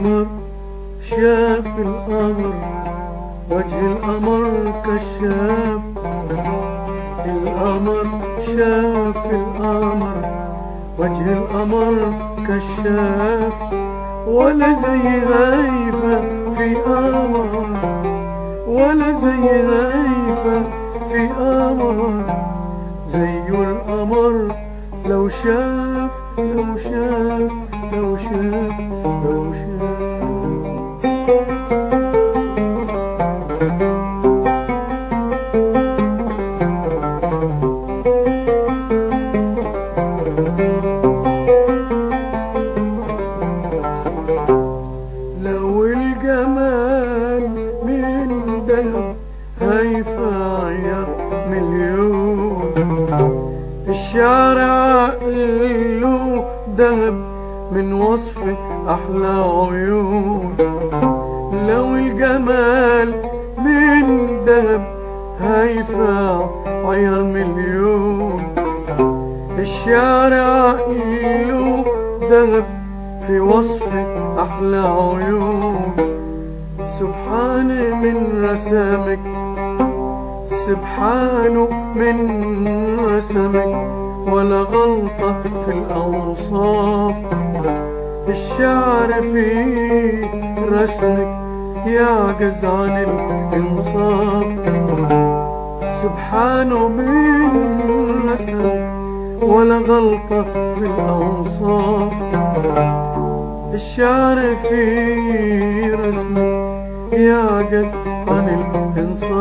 القمر شاف القمر، وجه القمر كشاف. القمر شاف القمر، وجه القمر كشاف. ولا زي هيفا في قمر، ولا زي هيفا في قمر. زي القمر لو شاف لو شاف لو شاف لو شاف. لو الجمال من دهب هيفعير مليون. الشعر عقله دهب من وصف أحلى عيون. لو الجمال من دهب هيفعير مليون. الشعر عقله دهب في وصف أحلى عيون. سبحان من رسمك، سبحانه من رسمك، ولا غلطة في الأوصاف. الشعر في رسمك يعجز عن الإنصاف. سبحانه من رسمك، ولا غلطة في الأوصاف. الشعر في رسمك يعجز عن الإنصاف.